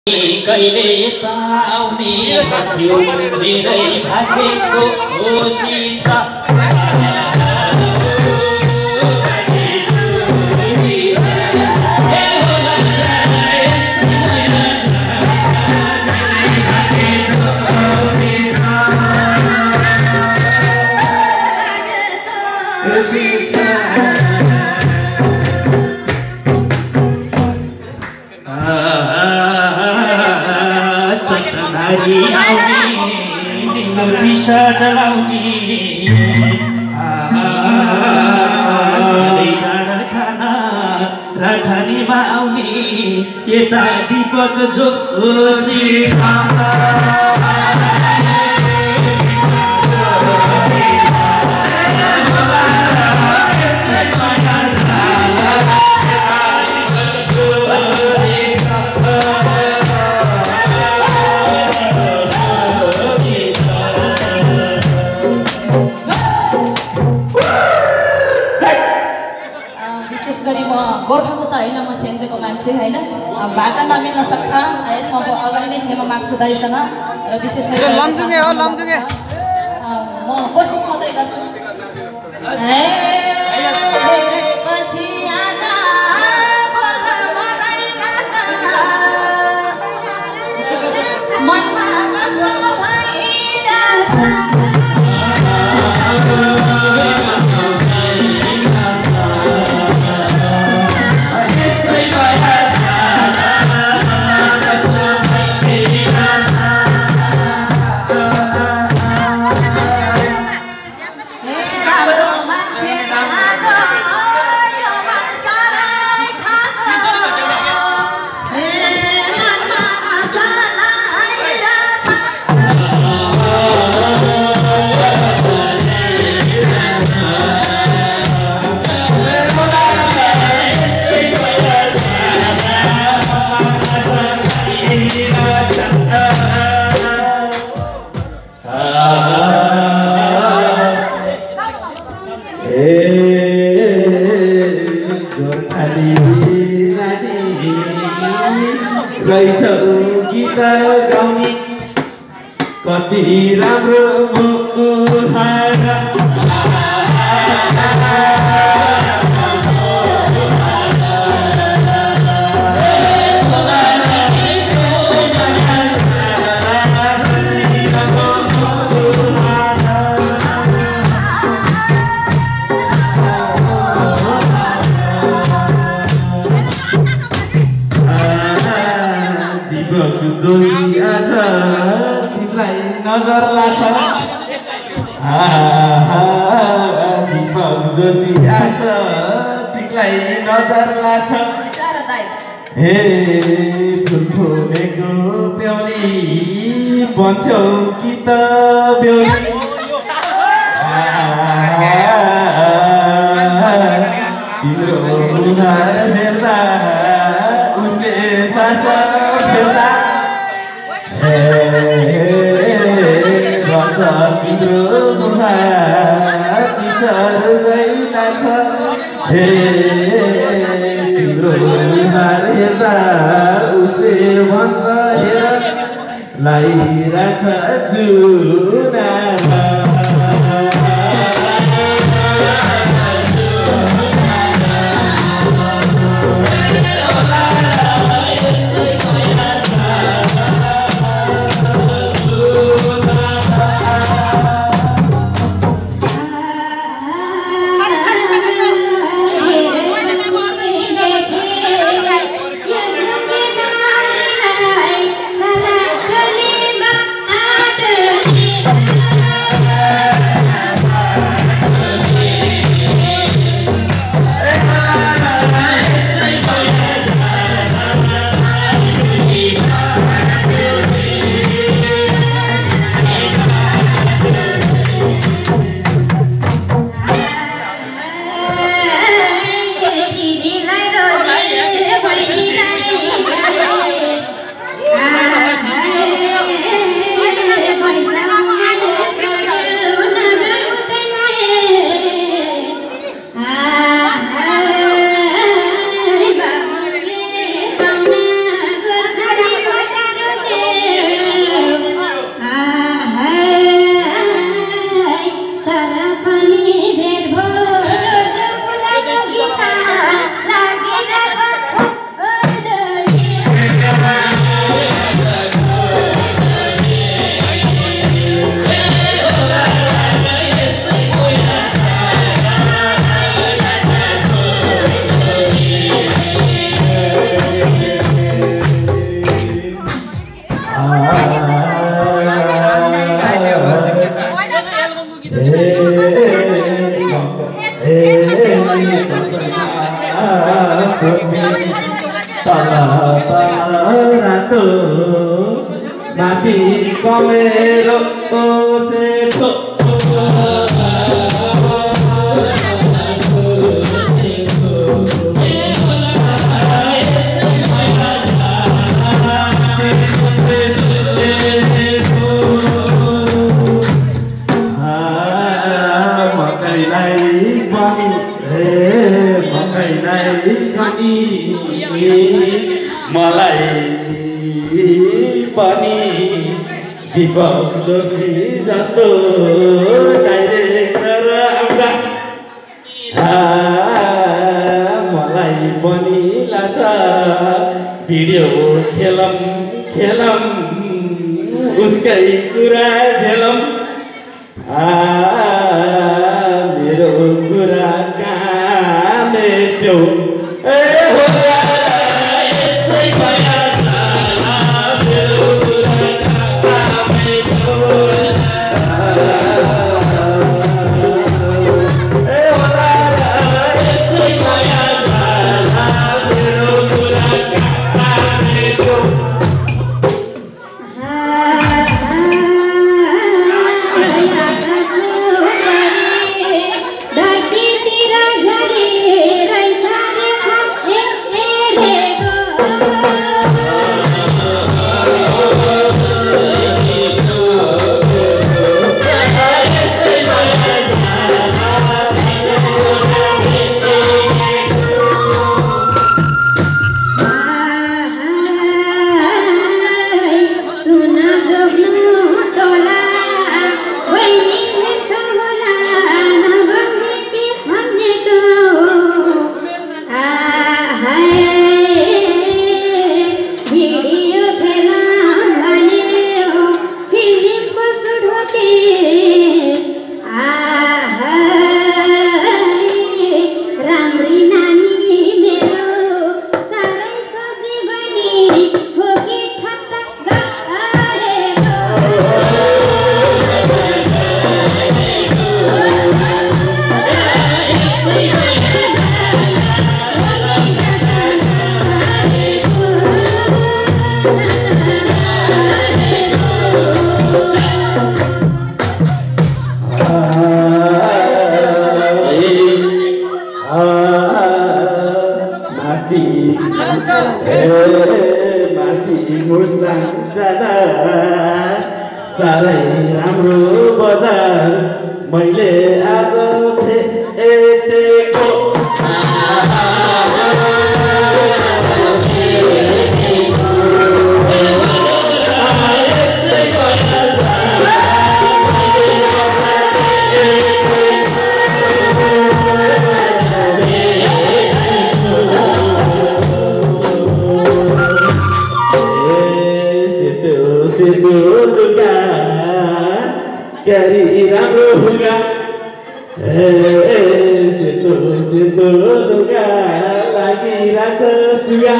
कहिले पाउने थियो धेरै भाग्यको खुसी छ राजधानीमा आउने यता दीपक जोशी गोर्खाको त होइन म सेन्जेको मान्छे होइन भाका नमिल्न सक्छ यसमा अगाडि नै क्षमा माग्छु दाइसँग र विशेष गरी म कोसिस मात्रै गर्छु गीत गाउने कति राम्रो नजर लाग्छ दीपक जोशी आज तिमीलाई नजर लाग्छ हे फुलेको प्याउली भन्छौ कि त बेउली तिम्रो मुहार हेर्दा उसले सास फेर्दा तिम्रो मुहार टिचर जैला छ हे तिम्रो मुहार हेर्दा उसले भन्छ हेर लाइरहेछ जुना माथि कमेरो सेतो मलाई पनि दीपक जोशी जस्तो डाइरेक्टर आउँदा मलाई पनि लाग्छ भिडियो खेलौँ उसकै कुरा झेलौँ मेरो कुरा कहाँ मेट्यौ साह्रै राम्रो बजार मैले आज भेटेको क्यारी राम्रो हुगा सेतो सेतो ढुङ्गा लागिरहेछ सुगा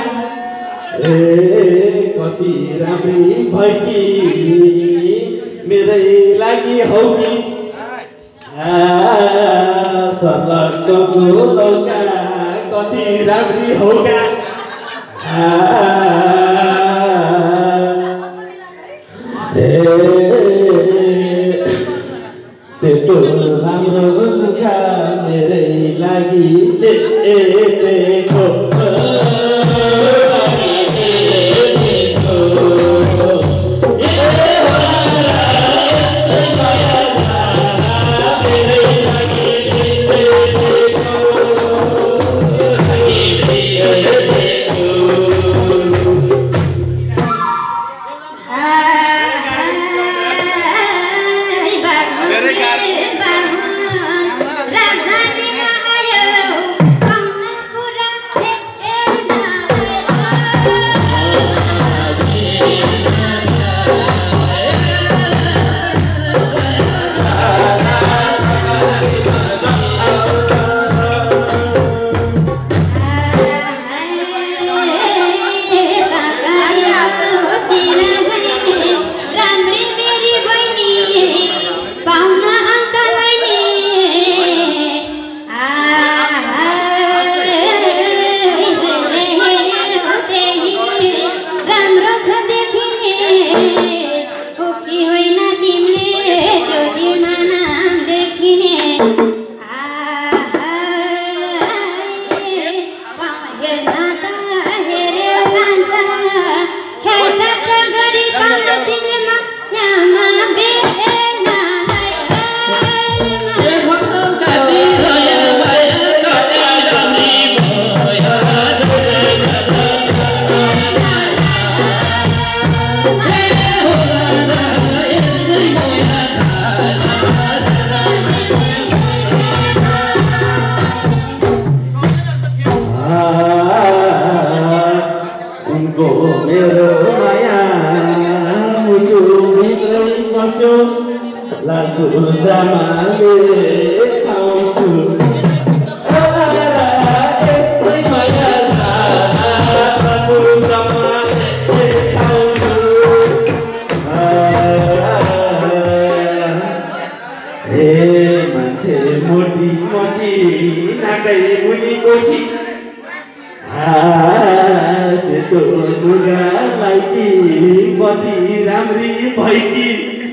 कति राम्री भएकी मेरै लागि हौ कि सलकको लौका कति राम्री होगा सेतो राम्रो लुगा मेरै लागि ल्याएको राजधानीमा आयो कम्न कुरा खाउँछु लालको जामाले खाउँछु यस्तै माया लालको जामाले खाउँछु हे मान्छे मोटी मोटी नाकै मुनि कोसी सेतो लुगा लाइकी कति राम्री भइकी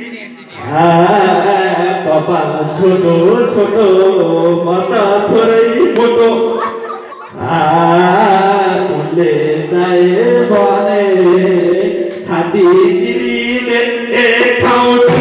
कपाल छोटो छोटो म त थोरै मोटो उनले चाहे भने छाती चिरिने खाउँछु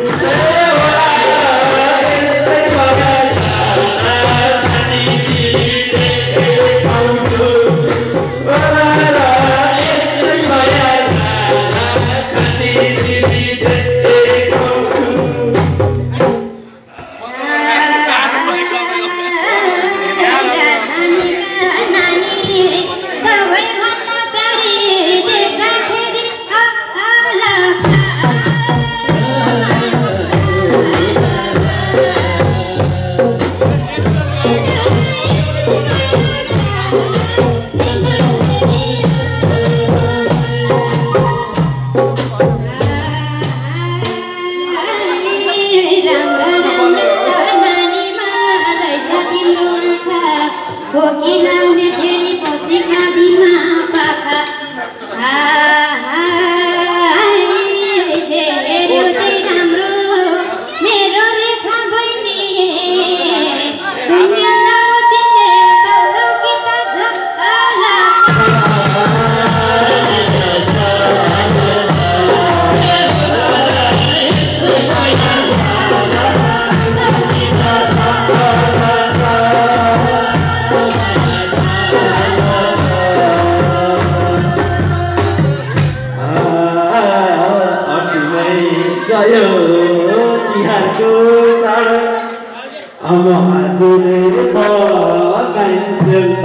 तिहारको चाड अब आजले पकाइन्छन्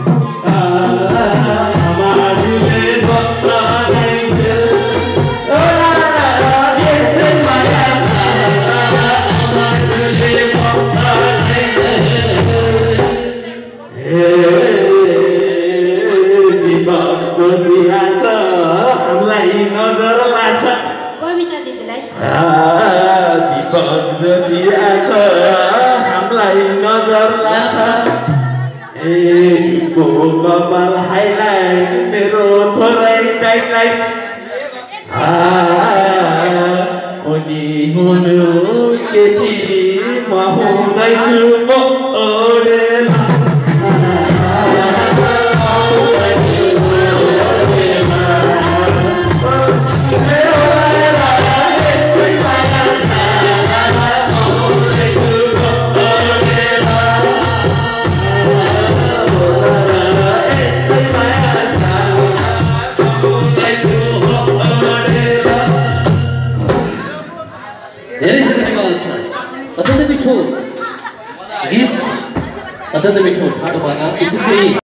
दीपक जोशी आछ हामीलाई नजर लाग्छ को कपाल हाइलाइट मेरो थोरै टाइटलाइट उनी हुनु केटी म हुँदैछु म ओडेल अत्यन्तै मिठो गीत अत्यन्तै मिठो पाठ भएन विशेष गरी